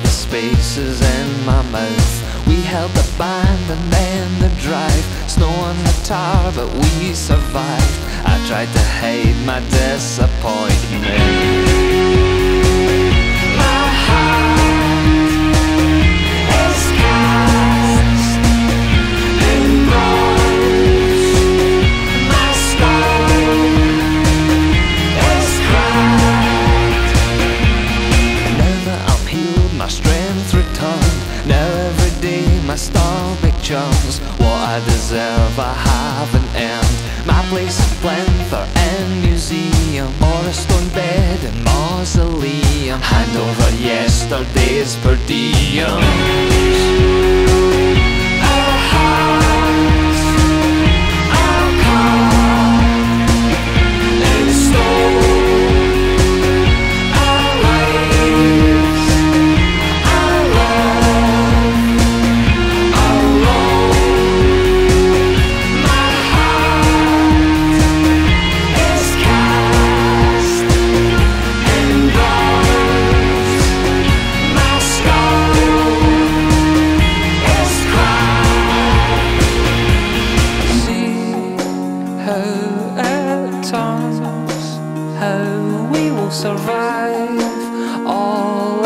the spaces in my mouth. We held the band and then the drive. Snow on the tar, but we survived. I tried to hide my disappointment. My heart is cast in bronze. My skull is cracked. Now that I'm healed, my strength returned. Now every day my star becomes what I deserve, I haven't earned. My place in plinth or in museum, or a stone bed in mausoleum. Hand over yesterday's per diem. Our hearts are carved in stone. Our lives, our love, our road. My heart is cast in bronze. My skull is cracked. See how it turns, how we will survive all